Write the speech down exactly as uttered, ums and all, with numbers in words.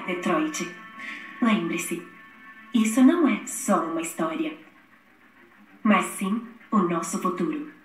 é Detroit. Lembre-se, isso não é só uma história, mas sim o nosso futuro.